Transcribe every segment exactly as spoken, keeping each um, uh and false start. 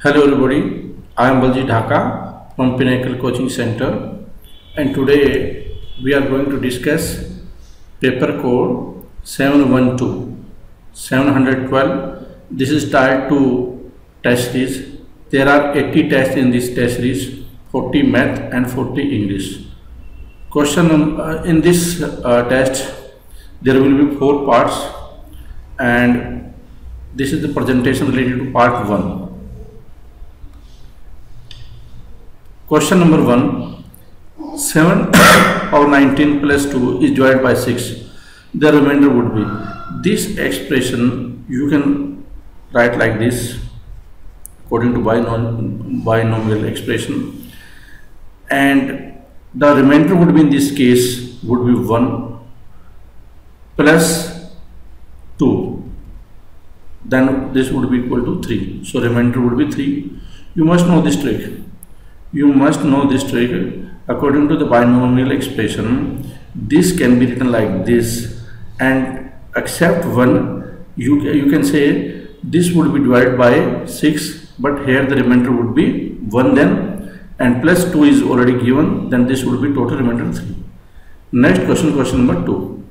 Hello everybody, I am Balji Dhaka from Pinnacle Coaching Center, and today we are going to discuss paper code seven one two seven one two. This is tied to test series. There are eighty tests in this test series, forty math and forty English. Question uh, in this uh, test there will be four parts, and this is the presentation related to part one. Question number one, seven or nineteen plus two is divided by six. The remainder would be, this expression you can write like this according to binom binomial expression, and the remainder would be, in this case, would be one plus two, then this would be equal to three. So remainder would be three. You must know this trick. You must know this trick. According to the binomial expression, this can be written like this, and except one, you, you can say this would be divided by six, but here the remainder would be one then, and plus two is already given, then this would be total remainder three. Next question, question number two.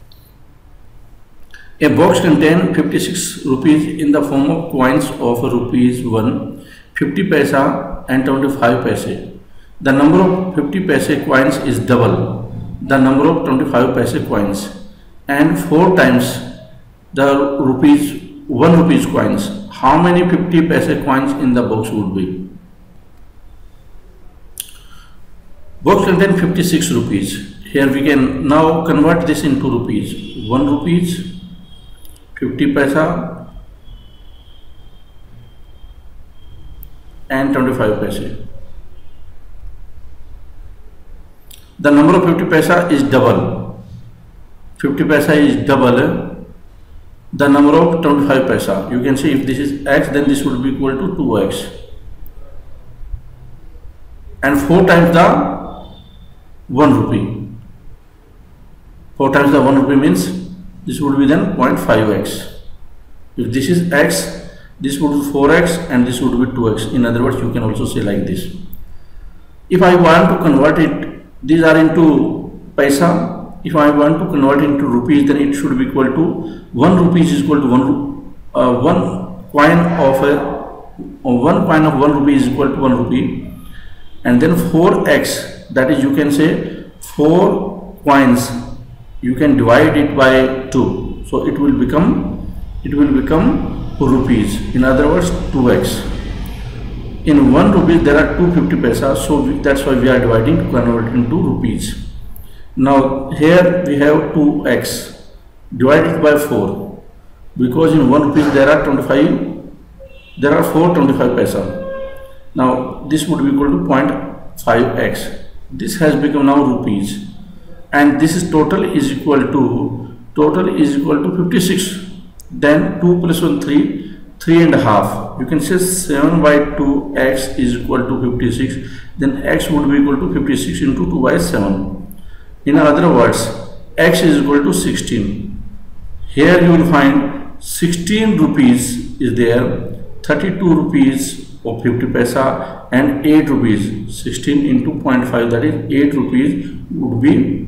A box contains fifty-six rupees in the form of coins of rupees one, fifty paisa and twenty-five paise. The number of fifty paise coins is double the number of twenty-five paise coins, and four times the rupees one rupees coins. How many fifty paise coins in the box would be? Box contains fifty-six rupees. Here we can now convert this into rupees. one rupees, fifty paisa and twenty-five paise. The number of fifty paisa is double. fifty paisa is double the number of twenty-five paisa. You can see if this is x, then this would be equal to two x. And four times the one rupee. four times the one rupee means this would be then zero point five x. If this is x, this would be four x and this would be two x. In other words, you can also say like this. If I want to convert it, these are into paisa. If I want to convert into rupees, then it should be equal to one rupees is equal to one uh, one coin of a uh, one coin of one rupee is equal to one rupee, and then four x, that is, you can say four coins, you can divide it by two, so it will become it will become rupees. In other words, two x. In one rupee there are two fifty paisa, so we, that's why we are dividing to convert into rupees. Now here we have two x divided by four, because in one rupee there are twenty-five, there are four twenty-five paisa. Now this would be equal to zero point five x. This has become now rupees, and this is total is equal to total is equal to fifty-six. Then two plus one, three. three and a half. You can say seven by two x is equal to fifty-six. Then x would be equal to fifty-six into two by seven. In other words, x is equal to sixteen. Here you will find sixteen rupees is there, thirty-two rupees of fifty paisa and eight rupees. sixteen into zero point five, that is eight rupees would be.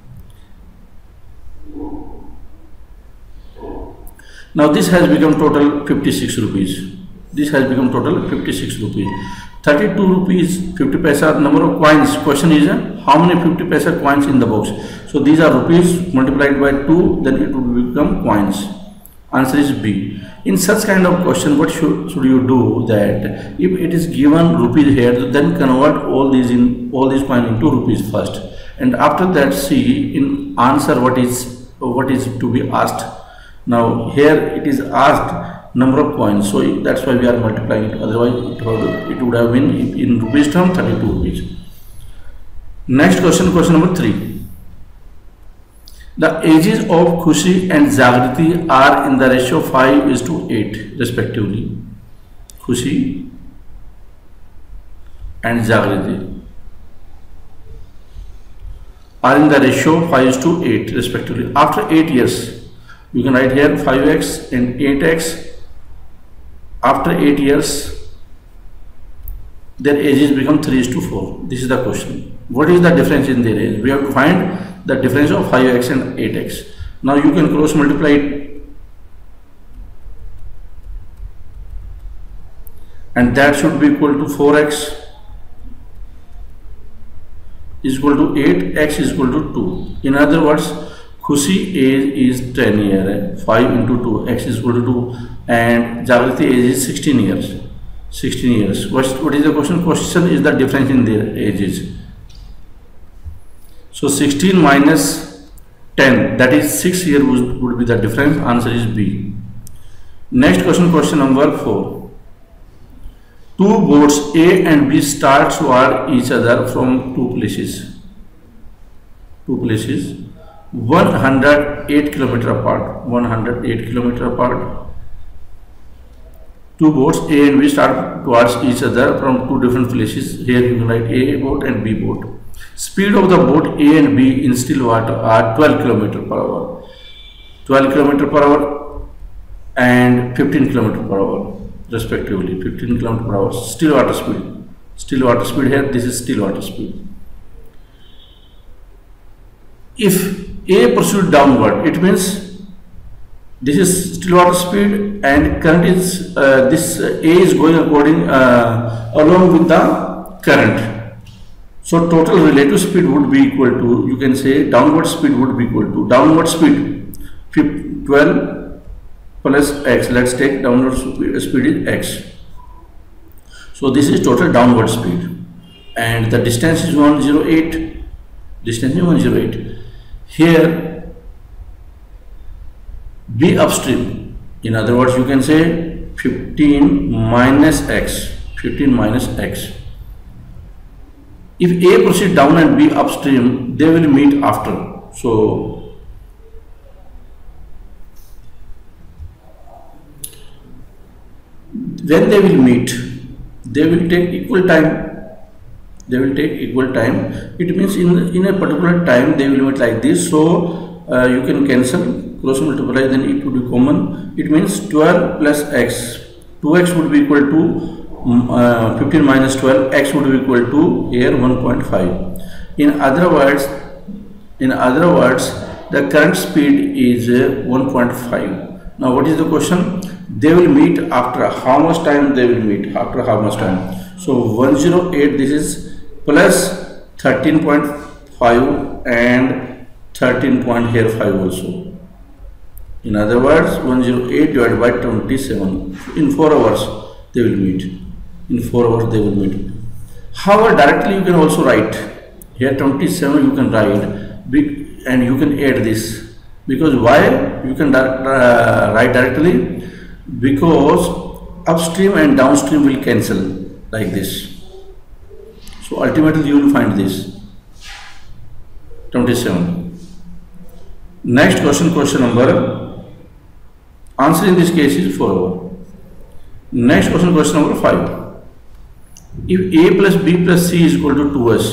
Now this has become total fifty-six rupees. This has become total fifty-six rupees. thirty-two rupees fifty paisa number of coins. Question is uh, how many fifty paisa coins in the box? So these are rupees multiplied by two, then it will become coins. Answer is B. In such kind of question, what should, should you do? That if it is given rupees here, then convert all these in all these coins into rupees first, and after that see in answer what is what is to be asked. Now here it is asked number of coins, so that's why we are multiplying it. Otherwise it would, it would have been in rupees term thirty-two rupees. Next question, question number three. The ages of Khushi and Jagriti are in the ratio five is to eight respectively. Khushi and Jagriti are in the ratio five is to eight respectively. After eight years, you can write here five x and eight x. After eight years, their ages become three is to four. This is the question. What is the difference in their age? We have to find the difference of five x and eight x. Now you can cross multiply it, and that should be equal to four x is equal to eight, x is equal to two. In other words, Khushi age is ten years, five into two, x is equal to two, and Jagriti age is sixteen years. sixteen years. What, what is the question? Question is the difference in their ages. So sixteen minus ten, that is six years would, would be the difference. Answer is B. Next question, question number four. Two boats A and B start toward each other from two places. Two places. one hundred eight kilometer apart. one hundred eight kilometer apart. Two boats A and B start towards each other from two different places. Here you can write A boat and B boat. Speed of the boat A and B in still water are twelve kilometer per hour. twelve kilometer per hour and fifteen kilometer per hour respectively. fifteen kilometer per hour. Still water speed. Still water speed here. This is still water speed. If A pursued downward, it means this is still water speed and current is uh, this uh, A is going according uh, along with the current. So total relative speed would be equal to, you can say downward speed would be equal to downward speed twelve plus x. Let's take downward speed is x. So this is total downward speed and the distance is one hundred eight. Distance is one hundred eight. Here B upstream, in other words you can say fifteen minus x. fifteen minus x. If A proceed down and B upstream, they will meet after. So when they will meet, they will take equal time. They will take equal time. It means in in a particular time they will meet like this. So uh, you can cancel, cross multiply, then it would be common. It means twelve plus x. two x would be equal to uh, fifteen minus twelve. X would be equal to here one point five. In other words, in other words, the current speed is uh, one point five. Now what is the question? They will meet after how much time? They will meet after how much time? So one hundred eight, this is plus thirteen point five and thirteen point five also. In other words, one hundred eight divided by twenty-seven. In four hours they will meet. In four hours they will meet. However, directly you can also write here twenty-seven. You can write big and you can add this. Because why you can uh, write directly? Because upstream and downstream will cancel like this. So ultimately you will find this twenty-seven. Next question, question number, answer in this case is four hour. Next question, question number five. If A plus B plus C is equal to two S,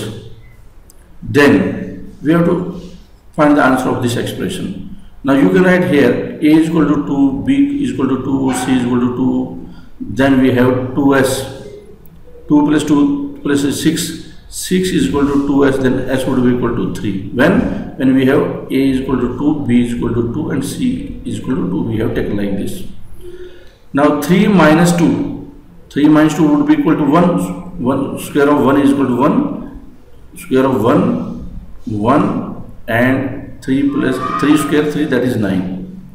then we have to find the answer of this expression. Now you can write here A is equal to two, B is equal to two, C is equal to two, then we have two S, two plus two plus six, six is equal to two S, then S would be equal to three. When? When we have A is equal to two, B is equal to two and C is equal to two, we have taken like this. Now three minus two, three minus two would be equal to one, one square of one is equal to one, square of one, one and three plus three square three, that is nine.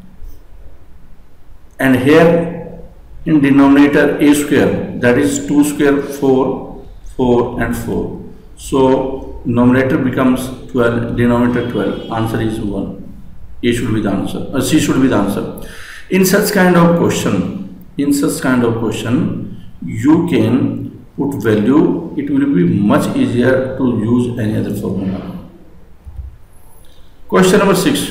And here in denominator A square, that is two square four, four and four. So numerator becomes twelve, denominator twelve. Answer is one. A should be the answer. Uh, C should be the answer. In such kind of question, in such kind of question, you can put value. It will be much easier to use any other formula. Question number six.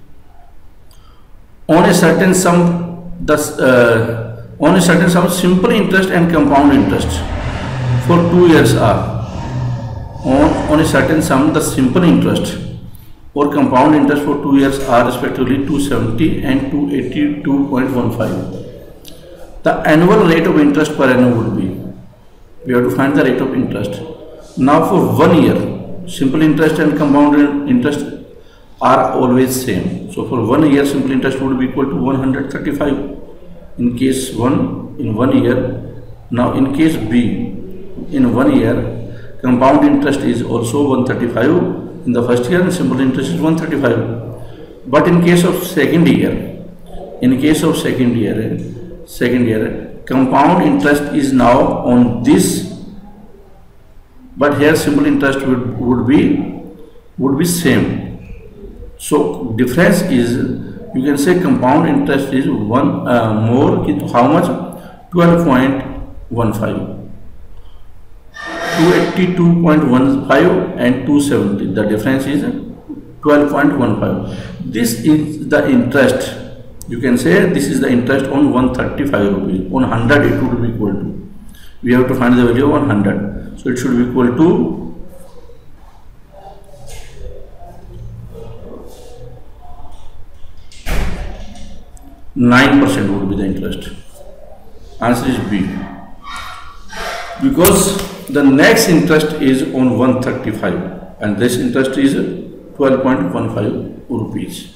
On a certain sum, thus uh, on a certain sum, simple interest and compound interest for two years are on on a certain sum. The simple interest or compound interest for two years are respectively two hundred seventy and two hundred eighty-two point one five. The annual rate of interest per annum would be We have to find the rate of interest. Now for one year, simple interest and compound interest are always same. So for one year, simple interest would be equal to one hundred thirty-five in case one in one year. Now in case B, in one year, compound interest is also one hundred thirty-five. In the first year, simple interest is one hundred thirty-five. But in case of second year, in case of second year, second year, compound interest is now on this. But here simple interest would, would be would be same. So difference is, you can say compound interest is one uh, more, how much? twelve point one five. two eighty-two point one five and two seventy. The difference is twelve point one five. This is the interest. You can say this is the interest on one hundred thirty-five rupees. On one hundred it would be equal to. We have to find the value of one hundred. So it should be equal to nine percent would be the interest. Answer is B. Because the next interest is on one hundred thirty-five and this interest is twelve point one five rupees.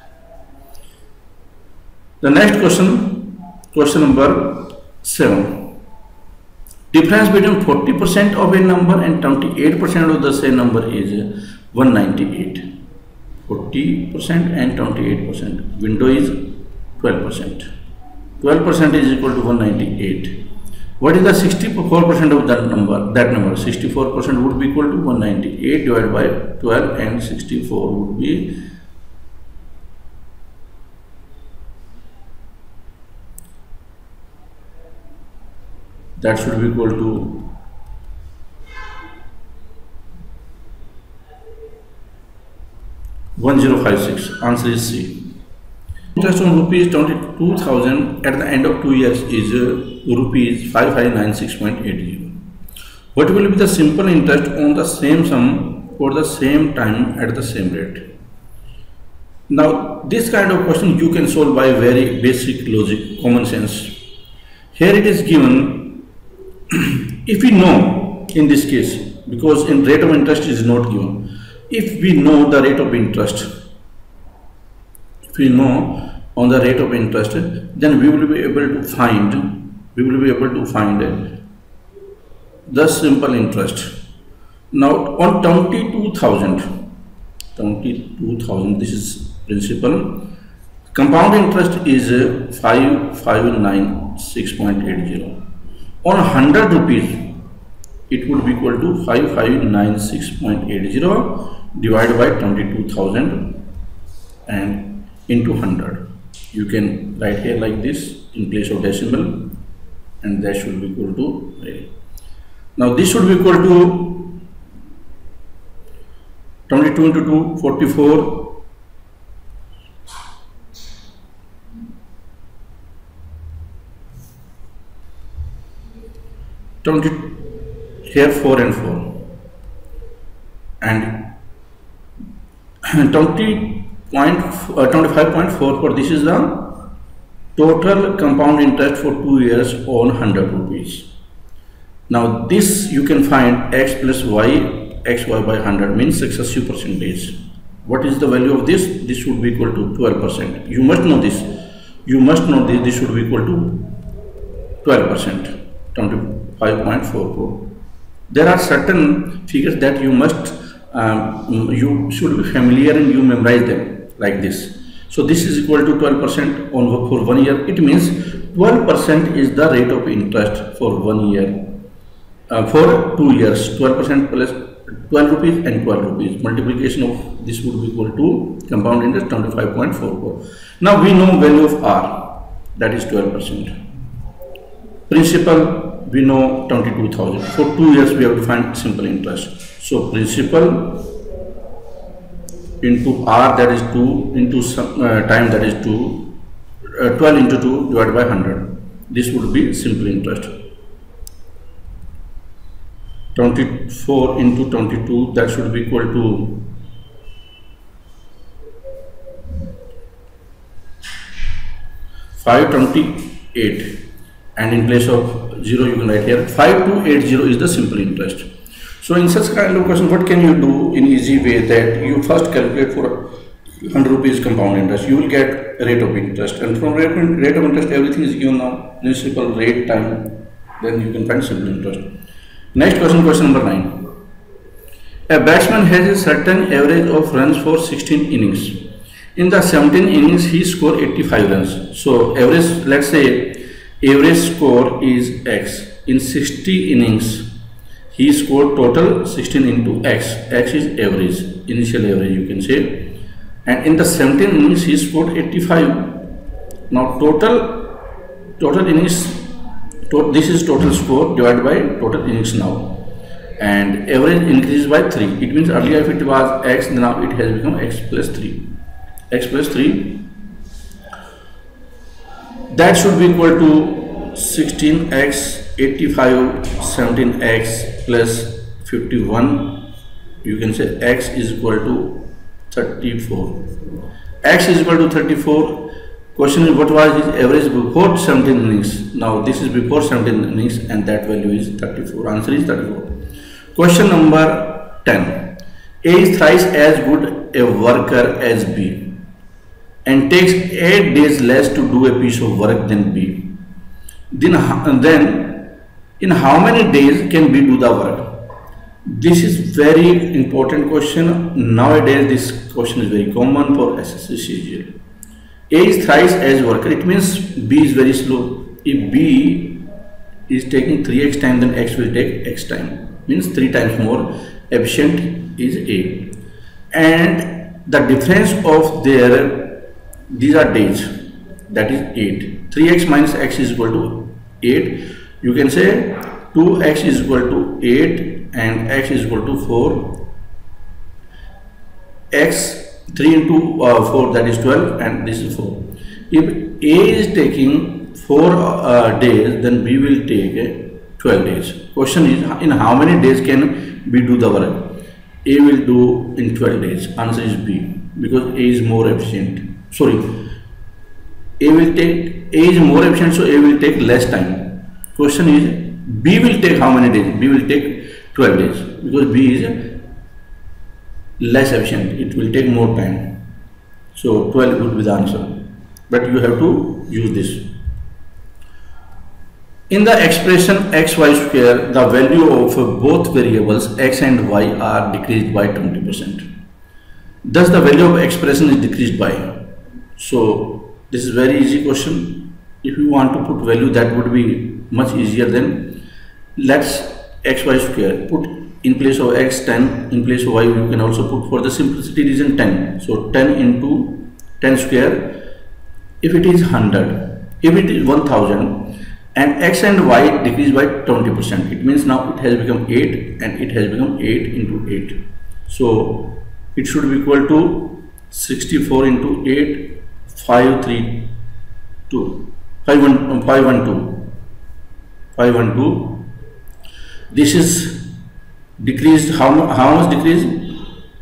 The next question, question number seven. Difference between forty percent of a number and twenty-eight percent of the same number is one hundred ninety-eight. forty percent and twenty-eight percent. Window is twelve percent. twelve percent is equal to one hundred ninety-eight. What is the sixty-four percent of that number? That number sixty-four percent would be equal to one hundred ninety-eight divided by twelve, and sixty-four would be that should be equal to one thousand fifty-six. Answer is C. Interest on rupees twenty-two thousand at the end of two years is uh, rupees five five nine six point eight zero. What will be the simple interest on the same sum for the same time at the same rate? Now this kind of question you can solve by very basic logic, common sense. Here it is given. If we know in this case, because in rate of interest is not given, if we know the rate of interest, if we know on the rate of interest, then we will be able to find, we will be able to find the simple interest. Now on twenty-two thousand, twenty-two thousand, this is principal. Compound interest is five five nine six point eight zero. On one hundred rupees, it would be equal to five five nine six point eight zero divided by twenty-two thousand and into one hundred. You can write here like this in place of decimal, and that should be equal to eight. Now this should be equal to twenty-two into two, forty-four. twenty, here four and four, and twenty point uh, twenty-five point four four. This is the total compound interest for two years on one hundred rupees. Now this you can find x plus y, xy by one hundred means successive percentage. What is the value of this? This should be equal to twelve percent. You must know this. You must know this. This should be equal to twelve percent. twenty-five point four four. There are certain figures that you must um, you should be familiar and you memorize them like this. So this is equal to twelve percent on for one year. It means twelve percent is the rate of interest for one year. Uh, for two years, twelve percent plus twelve rupees and twelve rupees. Multiplication of this would be equal to compound interest twenty-five point four four. Now we know value of R, that is twelve percent. Principal, we know twenty-two thousand. For two years we have to find simple interest. So principal into R, that is two, into some uh, time, that is two, uh, twelve into two divided by one hundred. This would be simple interest. twenty-four into twenty-two, that should be equal to five twenty-eight, and in place of zero you can write here. five two eight zero is the simple interest. So in such kind of question, what can you do in easy way that you first calculate for one hundred rupees compound interest, you will get rate of interest, and from rate, rate of interest everything is given now, principal, rate, time, then you can find simple interest. Next question, question number nine. A batsman has a certain average of runs for sixteen innings. In the seventeen innings he scored eighty-five runs. So average, let's say average score is X. In sixty innings he scored total sixteen into X. X is average, initial average you can say. And in the seventeen innings he scored eighty-five. Now total total innings, to, this is total score divided by total innings now, and average increases by three. It means earlier if it was X, now it has become X plus three. X plus three, that should be equal to sixteen X, eighty-five, seventeen X plus fifty-one. You can say X is equal to thirty-four. X is equal to thirty-four. Question is, what was his average before seventeen innings? Now this is before seventeen innings and that value is thirty-four. Answer is thirty-four. Question number ten. A is thrice as good a worker as B and takes eight days less to do a piece of work than B. Then, then in how many days can B do the work? This is very important question. Nowadays this question is very common for S S C C G L. A is thrice as worker, it means B is very slow. If B is taking three X time, then X will take X time, means three times more efficient is A. And the difference of their, these are days, that is eight. three X minus X is equal to eight. You can say two X is equal to eight and X is equal to four. X, three into uh, four, that is twelve, and this is four. If A is taking four uh, days, then B will take uh, twelve days. Question is, in how many days can B do the work? A will do in twelve days. Answer is B, because A is more efficient. Sorry, A will take, A is more efficient, so A will take less time. Question is, B will take how many days? B will take twelve days, because B is less efficient. It will take more time. So twelve would be the answer. But you have to use this. In the expression xy square, the value of both variables x and y are decreased by twenty percent. Thus the value of expression is decreased by. So this is very easy question. If you want to put value, that would be much easier. Then let's xy square, put in place of x ten, in place of y you can also put, for the simplicity reason, ten. So ten into ten square, if it is one hundred, if it is one thousand, and x and y decrease by twenty percent, it means now it has become eight and it has become eight into eight. So it should be equal to sixty-four into eight, five three two, five one two, five one two. This is decreased. How, how much decreased?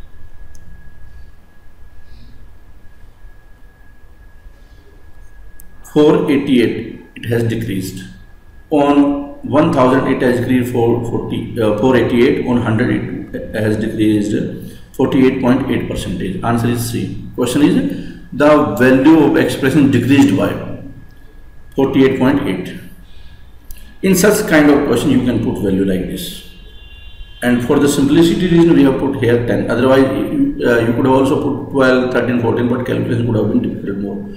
four eighty-eight. It has decreased. On one thousand it has decreased for forty, uh, four eighty-eight. On one hundred it has decreased forty-eight point eight percentage. Answer is C. Question is, the value of expression decreased by forty-eight point eight. In such kind of question you can put value like this. And for the simplicity reason we have put here ten. Otherwise you, uh, you could also put twelve, thirteen, fourteen, but calculation would have been difficult more.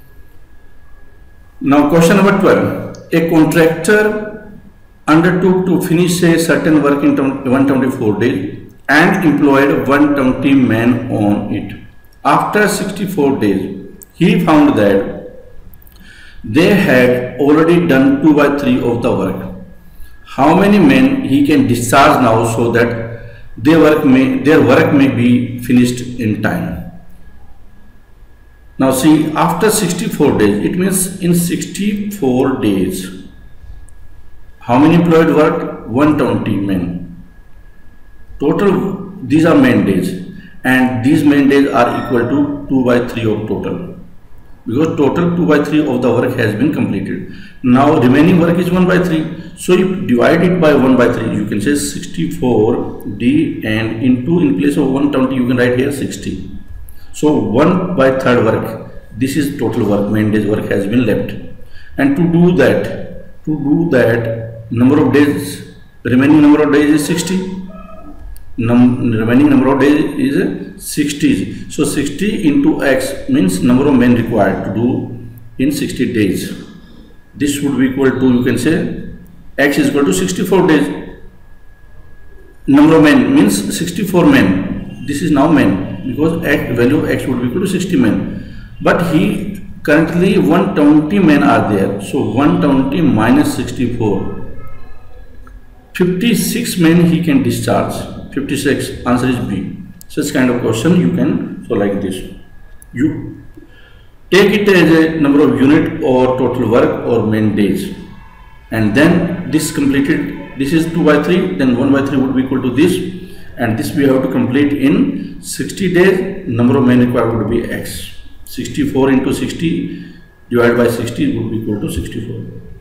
Now question number twelve. A contractor undertook to finish a certain work in one hundred twenty-four days and employed one hundred twenty men on it. After sixty-four days, he found that they had already done two by three of the work. How many men he can discharge now so that their work may, their work may be finished in time? Now see, after sixty-four days, it means in sixty-four days, how many employed worked? one hundred twenty men. Total, these are man days, and these man days are equal to two by three of total. because total two by three of the work has been completed. Now remaining work is one by three. So if divide it by one by three, you can say sixty-four D, and into in place of one twenty you can write here sixty. So one by third work, this is total work, main day's work has been left. And to do that, to do that number of days, remaining number of days is sixty. Num remaining number of days is sixty. So sixty into x means number of men required to do in sixty days. This would be equal to, you can say, x is equal to sixty-four days. Number of men means sixty-four men. This is now men, because x, value of x would be equal to sixty men. But he currently one hundred twenty men are there. So one hundred twenty minus sixty-four. fifty-six men he can discharge. fifty-six, answer is B. Such kind of question you can solve like this. You take it as a number of unit or total work or main days, and then this completed, this is two by three, then one by three would be equal to this, and this we have to complete in sixty days. Number of men required would be x. sixty-four into sixty divided by sixty would be equal to sixty-four.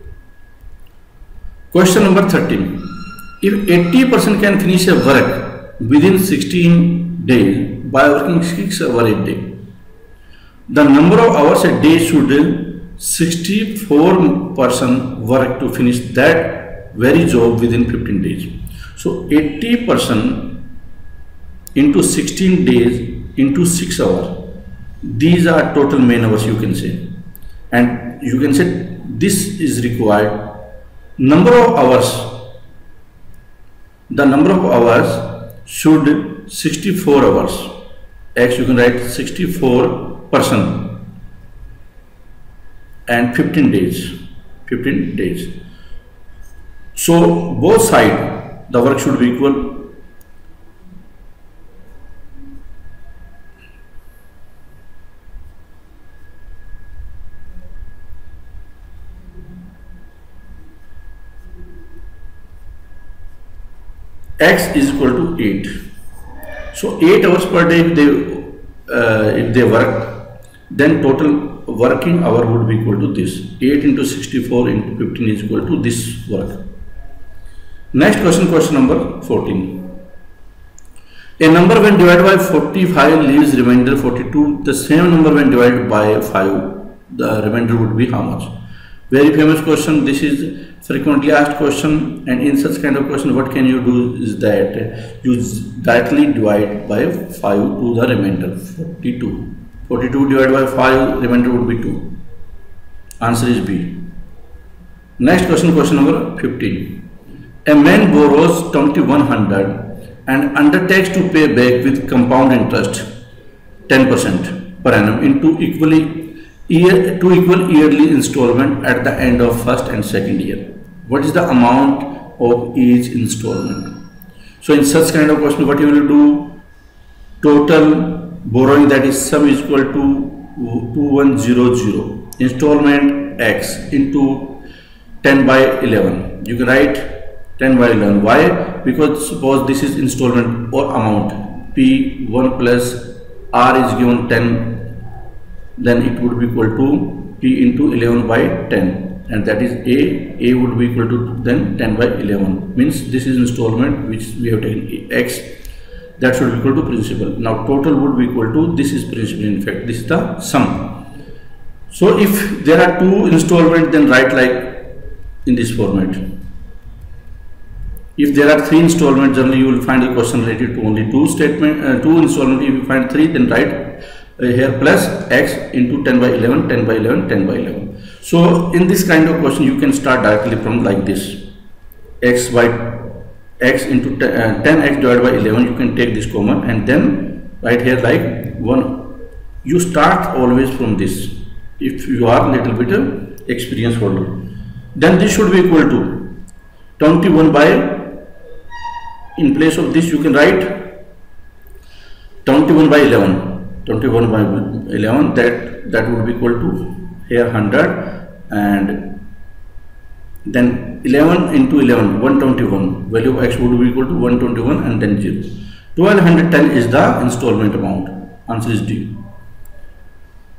Question number thirteen. If eighty percent can finish a work within sixteen days by working six hours a day, the number of hours a day should sixty-four percent work to finish that very job within fifteen days. So eighty percent into sixteen days into six hours. These are total main hours, you can say, and you can say this is required. Number of hours. The number of hours should sixty-four hours. X you can write sixty-four percent and fifteen days. fifteen days. So both sides the work should be equal. X is equal to eight. So eight hours per day if they uh, if they work, then total working hour would be equal to this. eight into sixty-four into fifteen is equal to this work. Next question, question number fourteen. A number when divided by forty-five leaves remainder forty-two. The same number when divided by five, the remainder would be how much? Very famous question. This is frequently asked question, and in such kind of question what can you do is that you directly divide by five to the remainder forty-two. forty-two divided by five, remainder would be two. Answer is B. Next question, question number fifteen. A man borrows twenty-one hundred and undertakes to pay back with compound interest ten percent per annum into equally year to equal yearly installment at the end of first and second year. What is the amount of each installment? So in such kind of question, what you will do? Total borrowing, that is sum, is equal to two one zero zero. Installment x into ten by eleven. You can write ten by eleven. Why? Because suppose this is installment or amount. P one plus R is given ten. Then it would be equal to P into eleven by ten, and that is A. A would be equal to then ten by eleven. Means this is installment which we have taken X. That should be equal to principal. Now total would be equal to, this is principal, in fact this is the sum. So if there are two installment, then write like in this format. If there are three installment, generally you will find a question related to only two statement, uh, two installment. If you find three, then write uh, here plus x into ten by eleven, ten by eleven, ten by eleven. So in this kind of question, you can start directly from like this: x by x into ten x divided by eleven. You can take this common and then write here like one. You start always from this. If you are little bit of experience holder, then this should be equal to twenty-one by, in place of this you can write twenty-one by eleven. twenty-one by eleven, that that would be equal to here one hundred, and then eleven into eleven, one hundred twenty-one. Value of x would be equal to one hundred twenty-one and then zero. twelve ten is the installment amount. Answer is D.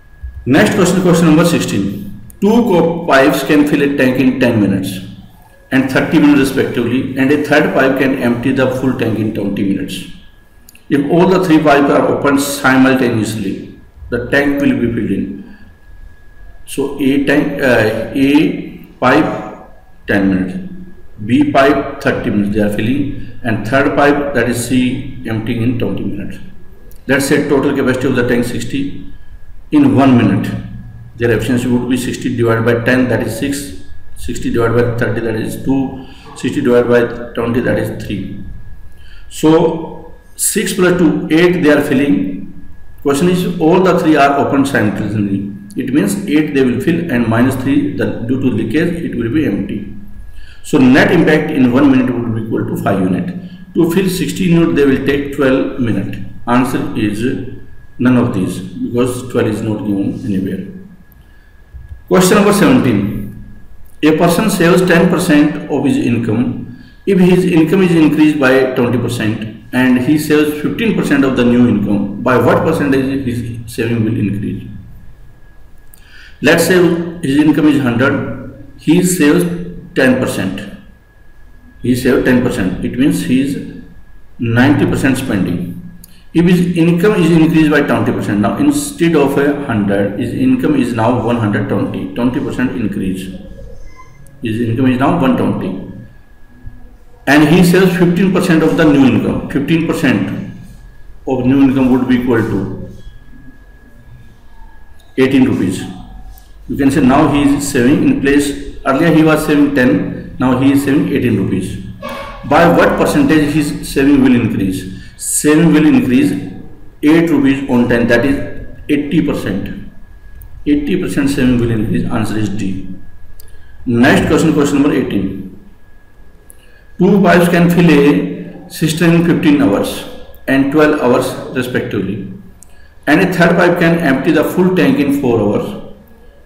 Next question, question number sixteen. Two pipes can fill a tank in ten minutes and thirty minutes respectively, and a third pipe can empty the full tank in twenty minutes. If all the three pipes are opened simultaneously, the tank will be filled in. So A tank, uh, A pipe ten minutes, B pipe thirty minutes they are filling, and third pipe, that is C, emptying in twenty minutes. Let's say total capacity of the tank sixty. In one minute, their efficiency would be sixty divided by ten, that is six, sixty divided by thirty, that is two, sixty divided by twenty, that is three. So six plus two, eight they are filling. Question is, all the three are opened simultaneously. It means eight they will fill, and minus three, the, due to leakage, it will be empty. So net impact in one minute would be equal to five unit. To fill sixty unit, they will take twelve minutes. Answer is none of these, because twelve is not given anywhere. Question number seventeen. A person saves ten percent of his income if his income is increased by twenty percent, and he saves fifteen percent of the new income. By what percentage his saving will increase? Let's say his income is one hundred, he saves ten percent. He saves ten percent. It means he is ninety percent spending. If his income is increased by twenty percent, now instead of a one hundred, his income is now one hundred twenty, twenty percent increase. His income is now one hundred twenty. And he saves fifteen percent of the new income. fifteen percent of new income would be equal to eighteen rupees. You can say now he is saving in place, earlier he was saving ten, now he is saving eighteen rupees. By what percentage his saving will increase? Saving will increase eight rupees on ten, that is eighty percent. eighty percent saving will increase. Answer is D. Next question, question number eighteen. Two pipes can fill a cistern in fifteen hours and twelve hours respectively, and a third pipe can empty the full tank in four hours.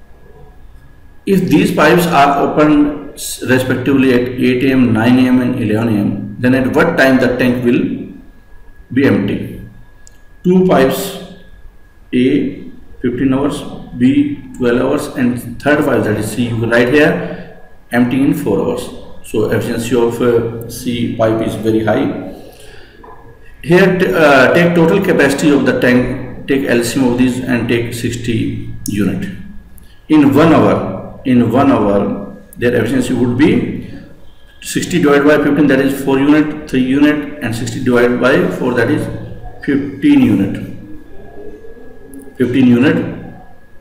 If these pipes are opened respectively at eight A M, nine A M and eleven A M, then at what time the tank will be empty? Two pipes, A fifteen hours, B twelve hours, and third pipe, that is C, you can write here, emptying in four hours. So efficiency of uh, C pipe is very high. Here uh, take total capacity of the tank, take L C M of these and take sixty unit. In one hour, in one hour, their efficiency would be sixty divided by fifteen, that is four unit, three unit, and sixty divided by four, that is fifteen unit. fifteen unit.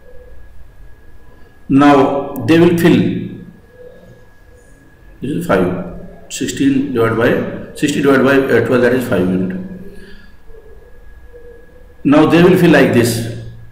Now they will fill. This is five. sixteen divided by sixty divided by uh, twelve, that is five unit. Now they will fill like this.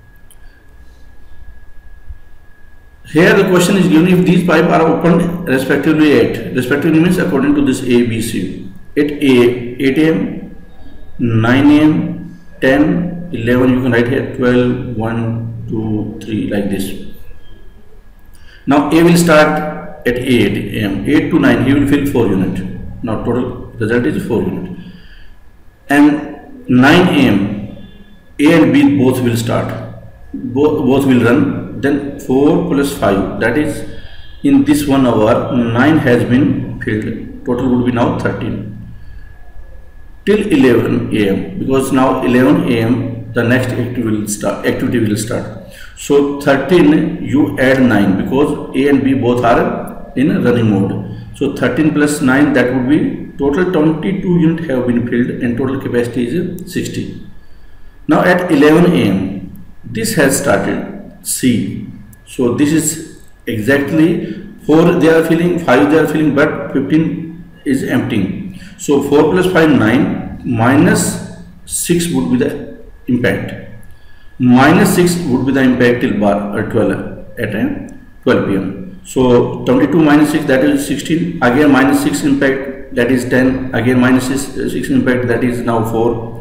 Here the question is given, if these pipes are opened respectively at, respectively means according to this A, B, C, at A, eight A M, nine A M, ten, eleven, you can write here twelve, one, two, three, like this. Now A will start at eight A M, eight to nine, he will fill four unit. Now total result is four unit. And nine A M, A and B both will start, both, both will run. Then four plus five, that is in this one hour nine has been filled. Total would be now thirteen. Till eleven A M, because now eleven A M the next activity will start. Activity will start. So thirteen you add nine, because A and B both are in running mode. So thirteen plus nine, that would be total twenty-two units have been filled, and total capacity is sixty. Now at eleven A M this has started. C. So this is exactly four they are filling, five they are filling, but fifteen is emptying. So four plus five, nine, minus six would be the impact. Minus six would be the impact till bar uh, twelve at twelve P M So twenty-two minus six, that is sixteen. Again minus six impact, that is ten. Again minus six, uh, six impact, that is now four.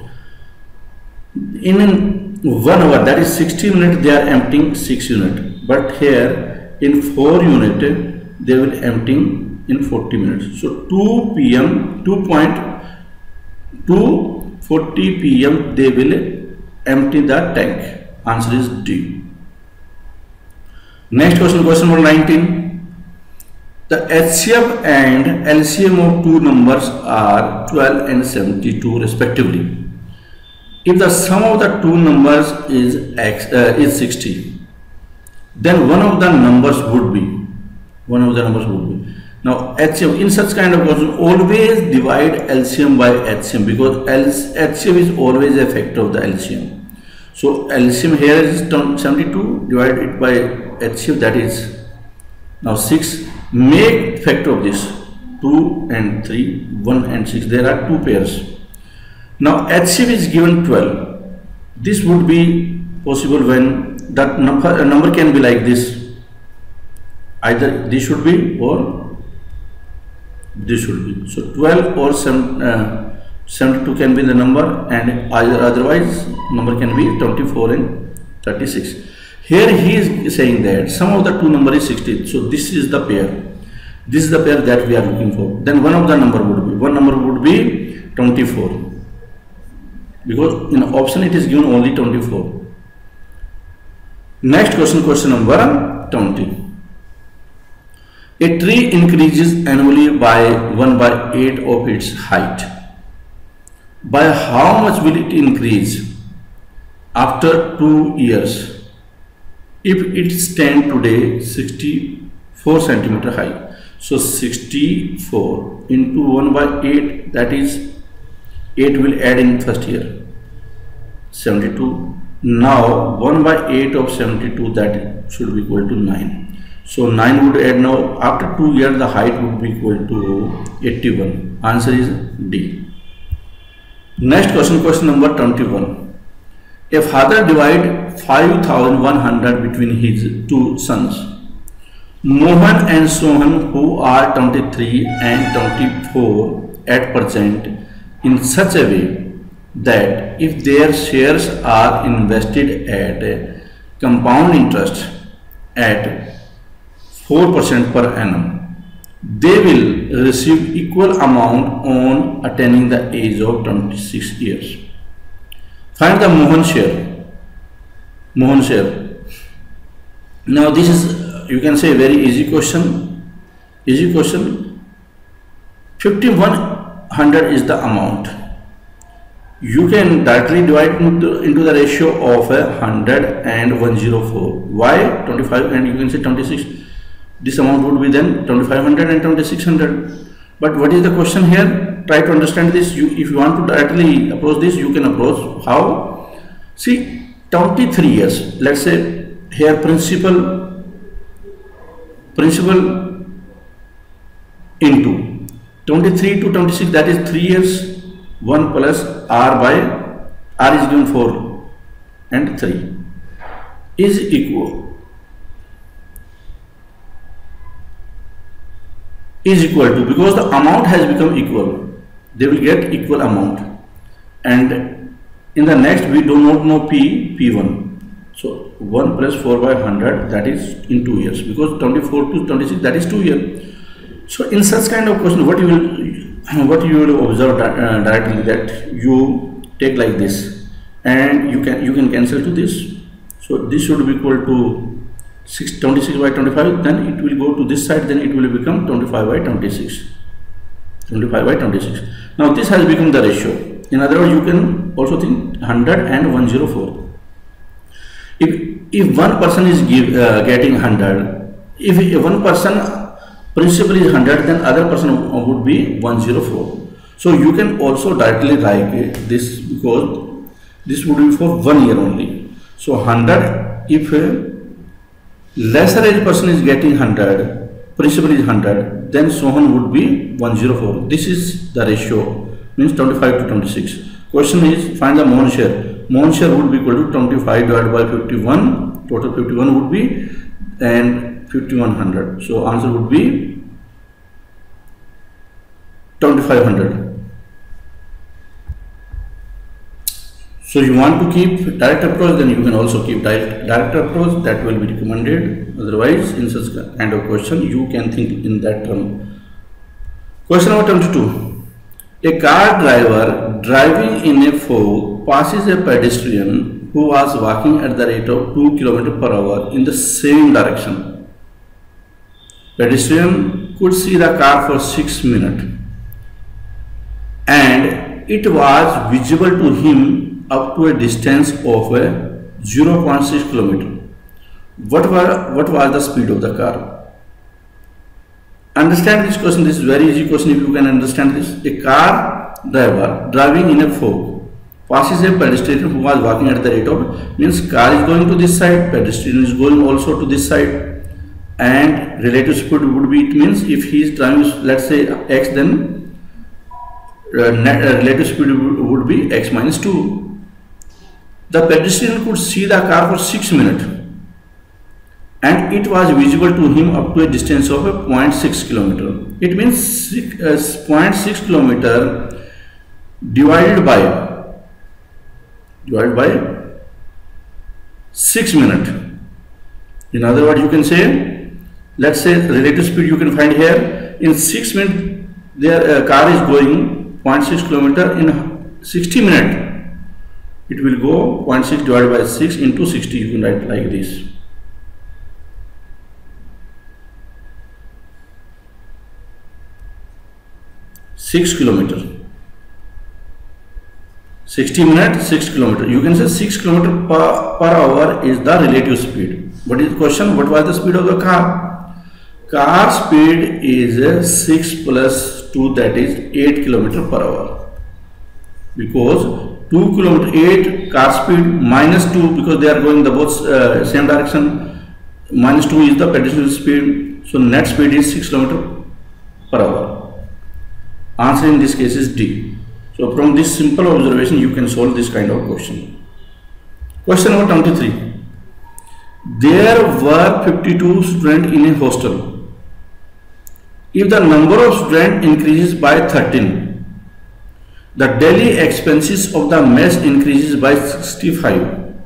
In one hour, that is sixty minutes, they are emptying six unit, but here in four unit they will emptying in forty minutes. So two P M two point two forty P M they will empty the tank. Answer is D. Next question, question number nineteen. The H C F and L C M of two numbers are twelve and seventy-two respectively. If the sum of the two numbers is x uh, is sixty, then one of the numbers would be one of the numbers would be. Now H C F, in such kind of question, always divide L C M by H C M, because H C F is always a factor of the L C M. So L C M here is seventy-two, divide it by H C F, that is now six. Make factor of this two and three, one and six. There are two pairs. Now H C F is given twelve. This would be possible when that number, a number can be like this. Either this should be or this should be. So twelve or seven, uh, seventy-two can be the number, and either otherwise number can be twenty-four and thirty-six. Here he is saying that sum of the two number is sixty. So this is the pair. This is the pair that we are looking for. Then one of the number would be, one number would be twenty-four. Because in option it is given only twenty-four. Next question, question number twenty. A tree increases annually by one by eight of its height. By how much will it increase after two years? If it stands today sixty-four centimeter high, so sixty-four into one by eight, that is eight will add in first year, seventy-two. Now one by eight of seventy-two, that should be equal to nine. So nine would add now. After two years, the height would be equal to eighty-one. Answer is D. Next question, question number twenty-one. A father divided five thousand one hundred between his two sons, Mohan and Sohan, who are twenty-three and twenty-four at present, in such a way that if their shares are invested at compound interest at four percent per annum, they will receive equal amount on attaining the age of twenty-six years. Find the Mohan share. Mohan share. Now this is, you can say, very easy question. Easy question. fifty-one hundred is the amount. You can directly divide into, into the ratio of a hundred and one hundred four. Why? twenty-five, and you can say twenty-six. This amount would be then twenty-five hundred and twenty-six hundred. But what is the question here? Try to understand this. You, if you want to directly approach this, you can approach how? See, twenty-three years. Let's say here principal, principal into twenty-three to twenty-six. That is three years. One plus R by R is given four and three is equal. Is equal to, because the amount has become equal, they will get equal amount. And in the next we do not know P, P one. So one plus four by one hundred, that is in two years, because twenty-four to twenty-six, that is two years. So in such kind of question, what you will, what you will observe uh, directly, that you take like this, and you can, you can cancel to this. So this should be equal to twenty-six by twenty-five, then it will go to this side, then it will become twenty-five by twenty-six. twenty-five by twenty-six. Now this has become the ratio. In other words, you can also think one hundred and one hundred four. If, if one person is give, uh, getting one hundred, if, if one person principal is one hundred, then other person would be one hundred four. So you can also directly write this, because this would be for one year only. So one hundred, if uh, lesser age person is getting one hundred, principal is one hundred, then Sohan would be one hundred four. This is the ratio, means twenty-five to twenty-six. Question is, find the Mohan share. Mohan share would be equal to twenty-five divided by fifty-one, total fifty-one would be, and fifty-one hundred. So answer would be twenty-five hundred. So you want to keep direct approach, then you can also keep direct, direct approach, that will be recommended. Otherwise, in such kind of question, you can think in that term. Question number twenty-two. A car driver driving in a fog passes a pedestrian who was walking at the rate of two kilometers per hour in the same direction. Pedestrian could see the car for six minutes and it was visible to him up to a distance of zero point six kilometers. What were what was the speed of the car? Understand this question. This is very easy question if you can understand this. A car driver driving in a fog passes a pedestrian who was walking at the rate of, means car is going to this side, pedestrian is going also to this side, and relative speed would be, it means if he is driving, let's say x, then uh, net, uh, relative speed would be x minus two. The pedestrian could see the car for six minutes and it was visible to him up to a distance of a zero point six kilometer. It means uh, zero point six kilometer divided by divided by six minutes. In other words, you can say, let's say relative speed you can find here. In six minutes, their uh, car is going zero point six kilometer. In sixty minutes, it will go zero point six divided by six into sixty. You can write like this. six kilometer. sixty minutes, six kilometer. You can say six kilometer per, per hour is the relative speed. What is the question? What was the speed of the car? Car speed is six plus two, that is eight kilometer per hour. Because two kilometer, eight car speed minus two, because they are going the both uh, same direction, minus two is the pedestrian speed. So net speed is six kilometer per hour. Answer in this case is D. So from this simple observation you can solve this kind of question. Question number twenty-three. There were fifty-two students in a hostel. If the number of students increases by thirteen, the daily expenses of the mess increases by sixty-five,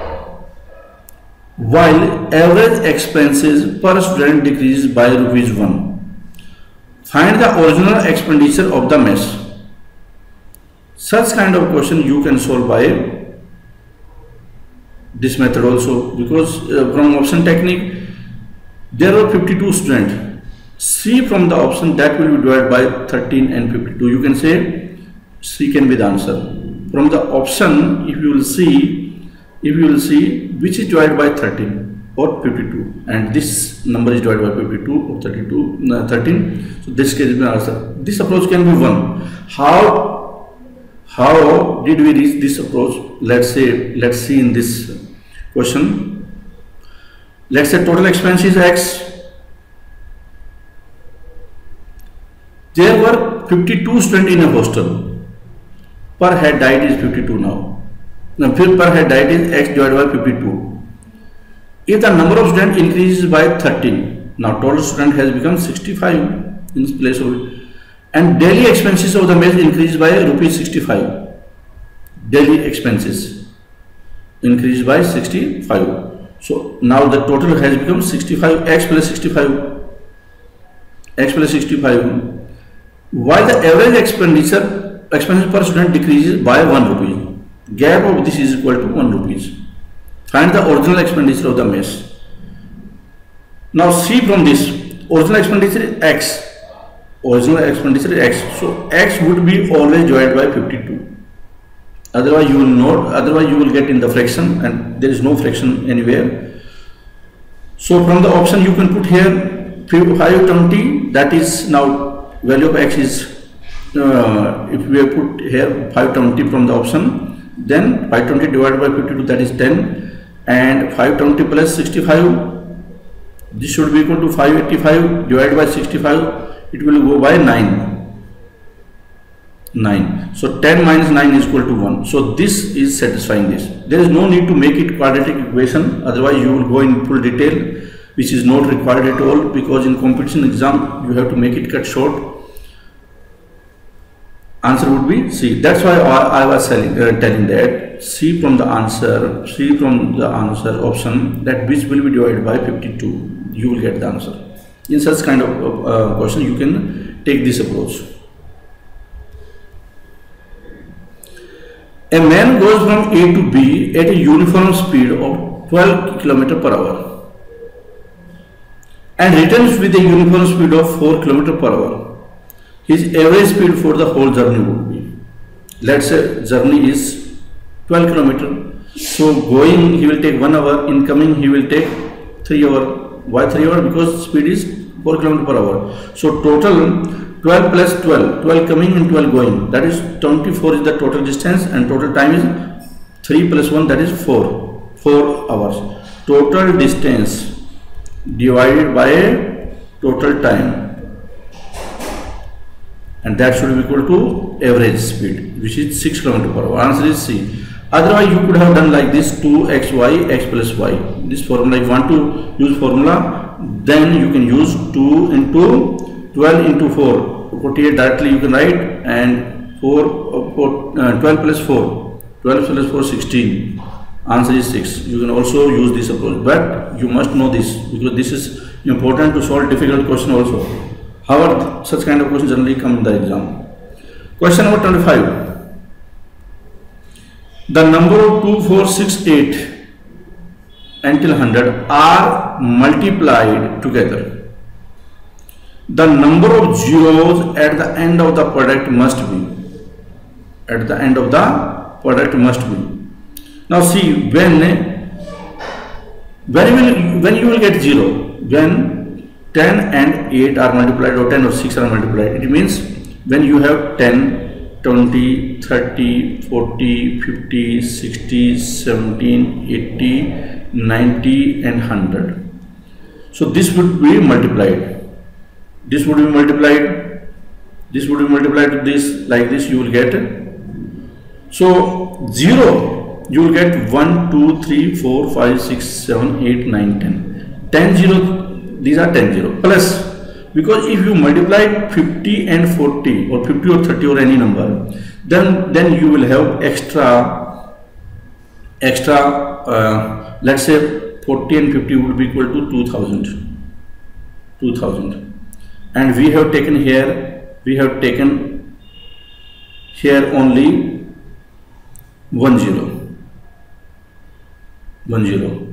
while average expenses per student decreases by rupees one. Find the original expenditure of the mess. Such kind of question you can solve by this method also, because uh, from option technique there were fifty-two students. C from the option that will be divided by thirteen and fifty-two. You can say C can be the answer. From the option, if you will see, if you will see which is divided by thirteen or fifty-two, and this number is divided by fifty-two or thirty-two, no, thirteen. So this case is the answer. This approach can be one. How how did we reach this approach? Let's say let's see in this question. Let's say total expense is X. There were fifty-two students in a hostel. Per head diet is fifty-two now. Now per head diet is X divided by fifty-two. If the number of students increases by thirteen, now total student has become sixty-five in place of it, and daily expenses of the mess increase by rupees sixty-five. Daily expenses increase by sixty-five. So now the total has become sixty-five, X plus sixty-five, X plus sixty-five. While the average expenditure expenses per student decreases by one rupee. Gap of this is equal to one rupees. Find the original expenditure of the mess. Now see from this, original expenditure is X. Original expenditure is X. So X would be always divided by fifty-two. Otherwise you will not, otherwise you will get in the fraction, and there is no fraction anywhere. So from the option you can put here five twenty, that is now value of X is, uh, if we have put here five twenty from the option, then five twenty divided by fifty-two, that is ten. And five twenty plus sixty-five, this should be equal to five eighty-five divided by sixty-five, it will go by nine. nine. So ten minus nine is equal to one. So this is satisfying this. There is no need to make it quadratic equation, otherwise you will go in full detail, which is not required at all, because in competition exam you have to make it cut short. Answer would be C. That's why I was telling, uh, telling that C from the answer, C from the answer option, that which will be divided by fifty-two. You will get the answer. In such kind of uh, question, you can take this approach. A man goes from A to B at a uniform speed of twelve kilometers per hour and returns with a uniform speed of four kilometers per hour. His average speed for the whole journey would be, let's say journey is twelve kilometers. So going he will take one hour, incoming he will take three hours. Why three hours? Because speed is four kilometers per hour. So total twelve plus twelve, twelve coming and twelve going, that is twenty-four is the total distance, and total time is three plus one, that is four, four hours. Total distance divided by total time, and that should be equal to average speed, which is six kilometers per hour. Answer is C. Otherwise you could have done like this, two x y, x plus y. This formula, if you want to use formula, then you can use two into twelve into four, forty-eight directly you can write, and four, four uh, twelve plus four, twelve plus four, sixteen. Answer is six. You can also use this approach, but you must know this, because this is important to solve difficult question also. However, such kind of questions generally come in the exam. Question number twenty-five. The number of two, four, six, eight until one hundred are multiplied together. The number of zeros at the end of the product must be, at the end of the product must be. Now see, when when you will, when you will get zero, when ten and eight are multiplied, or ten or six are multiplied, it means when you have ten, twenty, thirty, forty, fifty, sixty, seventeen, eighty, ninety and one hundred. So this would be multiplied. This would be multiplied. This would be multiplied to this, like this you will get. So zero, you will get one, two, three, four, five, six, seven, eight, nine, ten. ten zero, these are ten zero. Plus, because if you multiply fifty and forty, or fifty or thirty or any number, then then you will have extra extra uh, let's say forty and fifty would be equal to two thousand. two thousand. And we have taken here, we have taken here only one zero. One zero.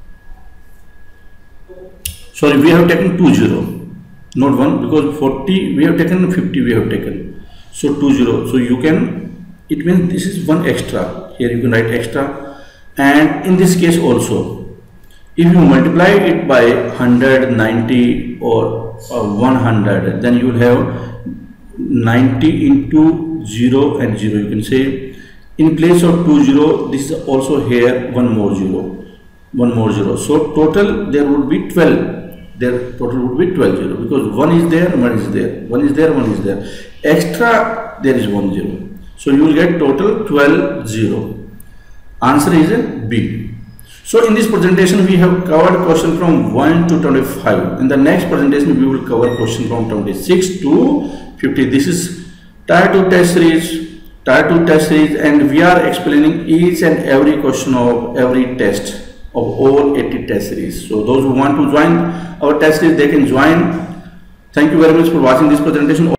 Sorry, we have taken two zero, not one, because forty we have taken, fifty we have taken. So two zero. So you can, it means this is one extra. Here you can write extra. And in this case also, if you multiply it by one hundred, ninety or uh, one hundred, then you will have ninety into zero and zero. You can say in place of two zero, this is also here one more zero, one more zero. So total there would be twelve. Their total would be twelve zero, because one is there, one is there, one is there, one is there. Extra there is one zero. So you will get total twelve zero. Answer is B. So in this presentation we have covered question from one to twenty-five. In the next presentation we will cover question from twenty-six to fifty. This is Tier two test series, Tier two test series, and we are explaining each and every question of every test of all eighty test series. So those who want to join our test series, they can join. Thank you very much for watching this presentation.